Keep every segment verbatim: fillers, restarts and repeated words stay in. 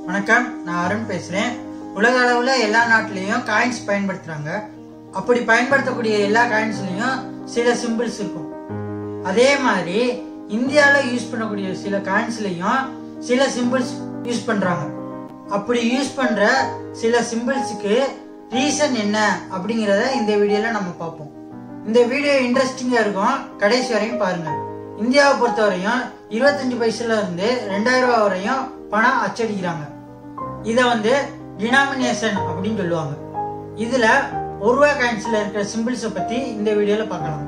வணக்கம், நான் அருண் பேசுறேன். உலக அளவுல எல்லா நாட்டிலையும் காயின்ஸ் பயன்படுத்துறாங்க. அப்படி பயன்படுத்தக்கூடிய எல்லா காயின்ஸ்லயும் சில சிம்பிள்ஸ் இருக்கும். அதே மாதிரி இந்தியாவில் யூஸ் பண்ணக்கூடிய சில காயின்ஸ்லயும் சில சிம்பிள்ஸ் யூஸ் பண்றாங்க. அப்படி யூஸ் பண்ற சில சிம்பிள்ஸுக்கு ரீசன் என்ன அப்படிங்கறத இந்த வீடியோல நம்ம பார்ப்போம். இந்த வீடியோ இன்ட்ரெஸ்டிங்கா இருக்கும், கடைசி வரையும் பாருங்க. இந்தியாவை பொறுத்தவரையும் இருபத்தஞ்சு பைசால இருந்து ரெண்டாயிரம் ரூபாய் வரையும் பணம் அச்சடிக்கிறாங்க. இத வந்து டினாமினேஷன் அப்படின்னு சொல்லுவாங்க. இதுல ஒரு ரூபாய் காயின்ஸ்ல இருக்கிற சிம்பிள்ஸை பத்தி இந்த வீடியோல பார்க்கலாம்.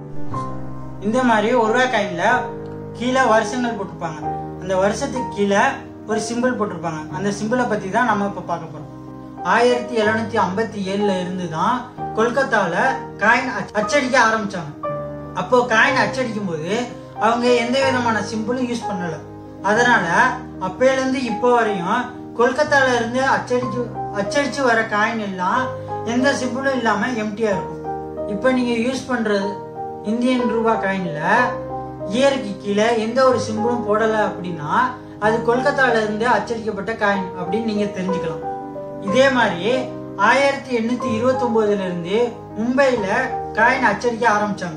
இந்த மாதிரி ஒரு ரூபாய் காயின்ல கீழே வருஷங்கள் போட்டிருப்பாங்க. அந்த வருஷத்துக்கு கீழே ஒரு சிம்பிள் போட்டிருப்பாங்க. அந்த சிம்பிளை பத்தி தான் நம்ம இப்ப பார்க்க போறோம். ஆயிரத்தி எழுநூத்தி ஐம்பத்தி ஏழுல இருந்து தான் கொல்கத்தால காயின் அச்சடிக்க ஆரம்பிச்சாங்க. அப்போ காயின் அச்சடிக்கும் போது அவங்க எந்த விதமான சிம்பிளும் யூஸ் பண்ணல. அதனால அப்பையில இருந்து இப்போ வரையும் கொல்கத்தால இருந்து அச்சடிச்சு அச்சடிச்சு வர காயின் எல்லாம் எந்த சிம்பிளும் இல்லாம எம்டியா இருக்கும். இப்ப நீங்க யூஸ் பண்றது இந்தியன் ரூபாய் காயின்ல இயருக்கு கீழே எந்த ஒரு சிம்பிளும் போடல அப்படின்னா அது கொல்கத்தால இருந்து அச்சடிக்கப்பட்ட காயின் அப்படின்னு நீங்க தெரிஞ்சுக்கலாம். இதே மாதிரி ஆயிரத்தி எண்ணூத்தி இருபத்தி ஒன்பதுல இருந்து மும்பைல காயின் அச்சடிக்க ஆரம்பிச்சாங்க.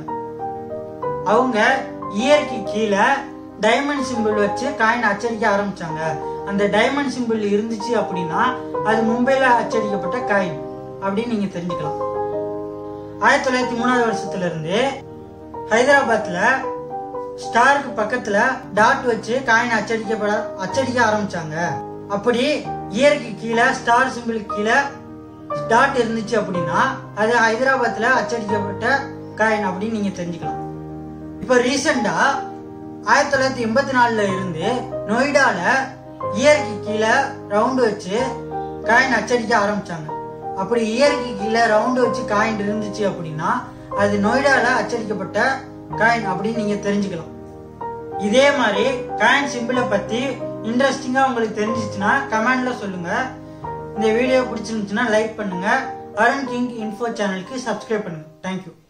அவங்க இயருக்கு கீழே டைமண்ட் சிம்பிள் வச்சு காயின் அச்சடிக்க ஆரம்பிச்சாங்க. அந்த டைமண்ட் சிம்பிள் இருந்துச்சு அப்படின்னா அது மும்பைல அச்சடிக்கப்பட்ட காயின் அப்படின்னு நீங்க தெரிஞ்சுக்கலாம். ஆயிரத்தி தொள்ளாயிரத்தி மூணாவது வருஷத்துல இருந்து ஹைதராபாத்ல ஸ்டாருக்கு பக்கத்துல டாட் வச்சு காயின் அச்சடிக்கப்பட அச்சடிக்க ஆரம்பிச்சாங்க. அப்படி இயருக்கு கீழே ஸ்டார் சிம்பிள் கீழே டாட் இருந்துச்சு அப்படின்னா அது ஹைதராபாத்ல அச்சடிக்கப்பட்ட காயின் அப்படின்னு நீங்க தெரிஞ்சுக்கலாம். இப்ப ரீசெண்டா ஆயிரத்தி தொள்ளாயிரத்தி எண்பத்தி நாலுல இருந்து நொய்டால இயருக்கு கீழே ரவுண்டு வச்சு காயின் அச்சடிக்க ஆரம்பிச்சாங்க. அப்படி இயருக்கு கீழே ரவுண்டு வச்சு காயின் இருந்துச்சு அப்படின்னா அது நொய்டால அச்சடிக்கப்பட்ட காயின் அப்படின்னு நீங்க தெரிஞ்சுக்கலாம். இதே மாதிரி காயின் சிம்பிளை பத்தி இன்ட்ரெஸ்டிங்கா உங்களுக்கு தெரிஞ்சிச்சுன்னா கமெண்ட்ல சொல்லுங்க. இந்த வீடியோ பிடிச்சிருந்துச்சுன்னா லைக் பண்ணுங்க. அருண் கிங் இன்ஃபோ சேனலுக்கு சப்ஸ்கிரைப் பண்ணுங்க. தேங்க்யூ.